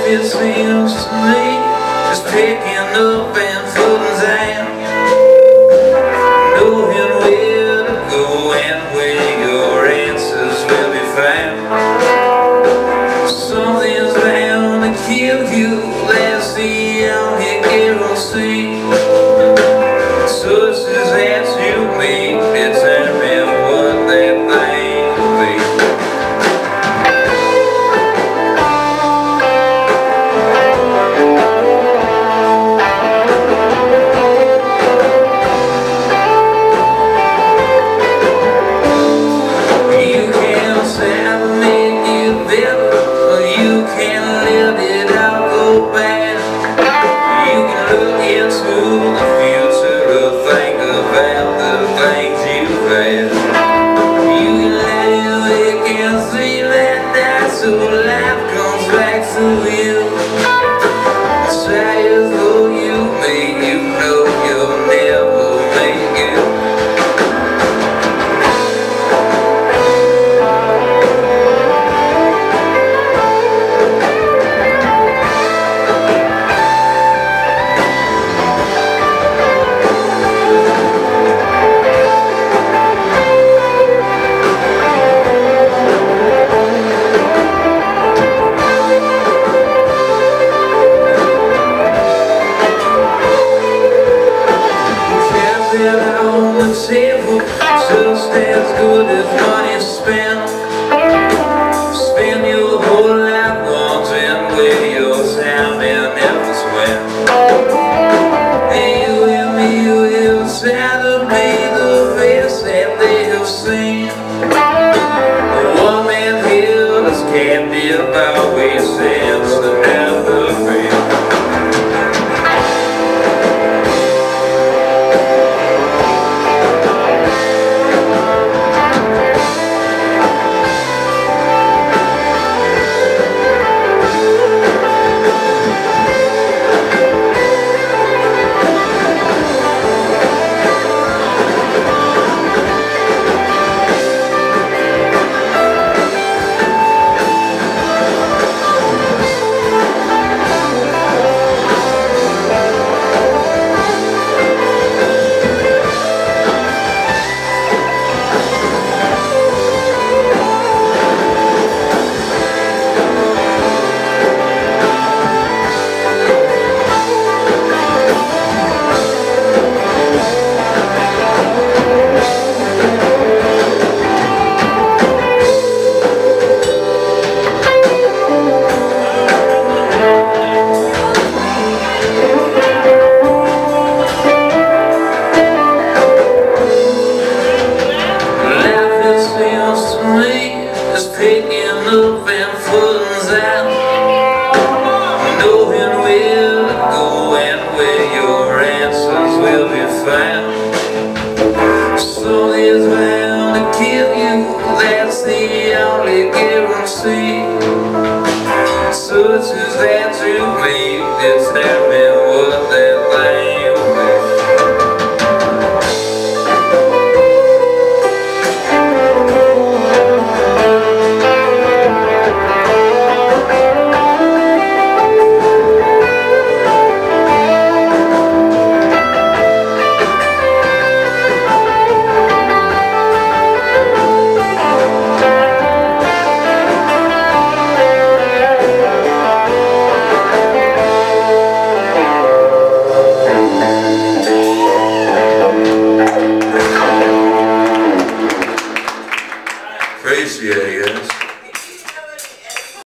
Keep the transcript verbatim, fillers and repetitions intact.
it seems to me, just picking up and putting down, knowing where to go and where your answers will be found. Something's bound to kill you, that's the only guarantee. Choices that you make determine what that thing will be. You can try to make it better, or you can let it all go bad. You can look into the future or think about the things you've had. You can lay awake and see that that's so life comes back to you. Try as though you may, you know you'll never make it. On the table, just as good as money spent. Spend your whole life wondering where your time and efforts went. And you and me will try to be the best that they have seen. One man held as captive always stands to never be. Picking up and putting down, knowing where to go and where your answers will be found. Something's bound to kill you, that's the only guarantee. Choices that you make determine what that thing will be. Crazy, I guess.